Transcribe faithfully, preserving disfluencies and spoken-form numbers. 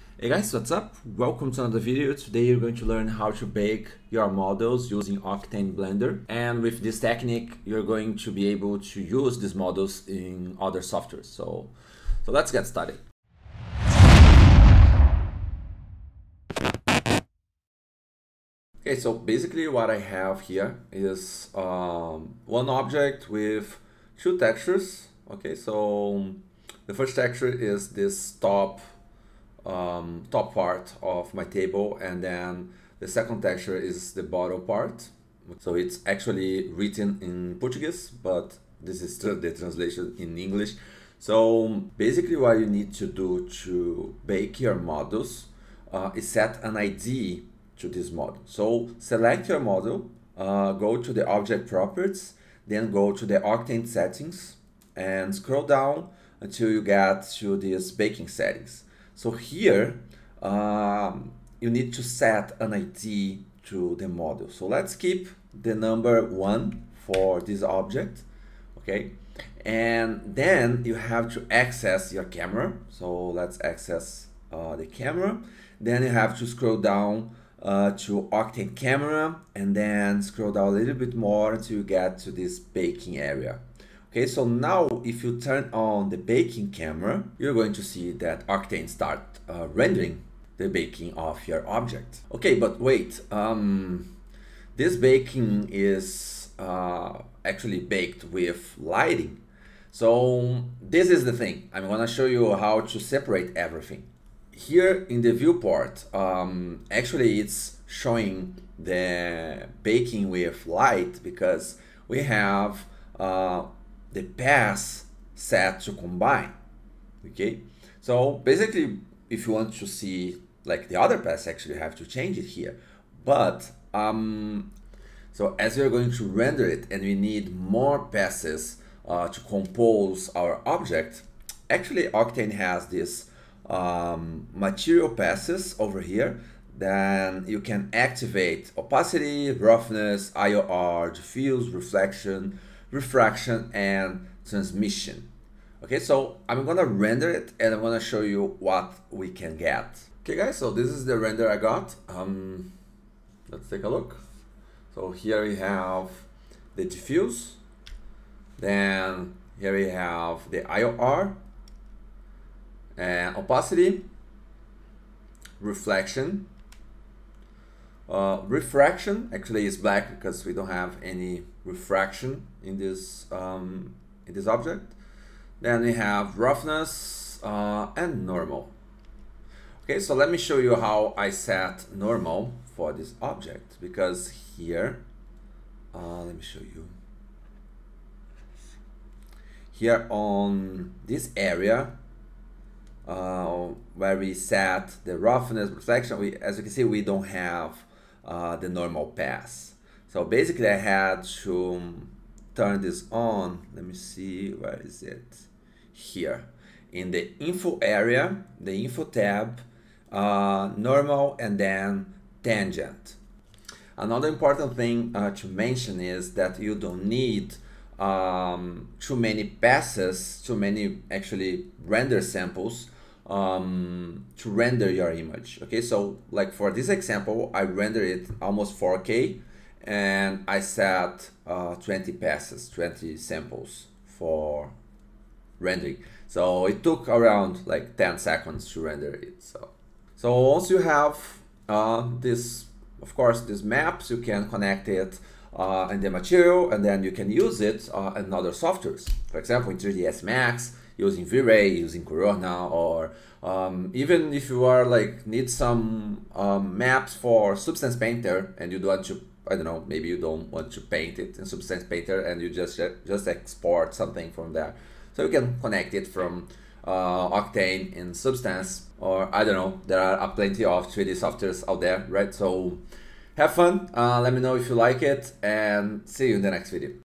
Hey guys, what's up? Welcome to another video. Today you're going to learn how to bake your models using Octane Blender. And with this technique, you're going to be able to use these models in other softwares. So, so let's get started. Okay, so basically what I have here is um, one object with two textures. Okay, so the first texture is this top Um, top part of my table, and then the second texture is the bottom part. So it's actually written in Portuguese, but this is the translation in English. So basically what you need to do to bake your models uh, is set an I D to this model. So select your model, uh, go to the object properties, then go to the Octane settings and scroll down until you get to these baking settings. So here, um, you need to set an I D to the model. So let's keep the number one for this object, okay? And then you have to access your camera. So let's access uh, the camera. Then you have to scroll down uh, to Octane camera, and then scroll down a little bit more until you get to this baking area. Okay, so now if you turn on the baking camera, you're going to see that Octane start uh, rendering the baking of your object. Okay, but wait, um, this baking is uh, actually baked with lighting. So this is the thing. I'm gonna show you how to separate everything. Here in the viewport, um, actually it's showing the baking with light because we have uh, the paths set to combine. Okay, so basically if you want to see like the other paths, actually you have to change it here. But um, so as we're going to render it and we need more passes uh, to compose our object, actually Octane has this um, material passes over here. Then you can activate opacity, roughness, I O R, diffuse, reflection, refraction, and transmission. Okay, so I'm gonna render it and I'm gonna show you what we can get. Okay guys, so this is the render I got. Um, let's take a look. So here we have the diffuse, then here we have the I O R, and opacity, reflection, Uh, refraction actually is black because we don't have any refraction in this um, in this object. Then we have roughness uh, and normal. Okay, so let me show you how I set normal for this object, because here uh, let me show you here on this area uh, where we set the roughness, reflection. We, as you can see, we don't have Uh, the normal pass. So basically I had to turn this on. Let me see, where is it? Here in the info area, the info tab, uh, normal, and then tangent. Another important thing uh, to mention is that you don't need um, too many passes, too many actually render samples Um, to render your image. Okay, so like for this example, I rendered it almost four K and I set uh, twenty passes, twenty samples for rendering. So it took around like ten seconds to render it. So, so once you have uh, this, of course, these maps, you can connect it uh, in the material, and then you can use it uh, in other softwares. For example, in three D S Max, using V-Ray, using Corona, or um, even if you are like need some um, maps for Substance Painter and you don't want to, I don't know, maybe you don't want to paint it in Substance Painter and you just just export something from there. So you can connect it from uh, Octane in Substance, or I don't know, there are plenty of three D softwares out there, right? So have fun, uh, let me know if you like it, and see you in the next video.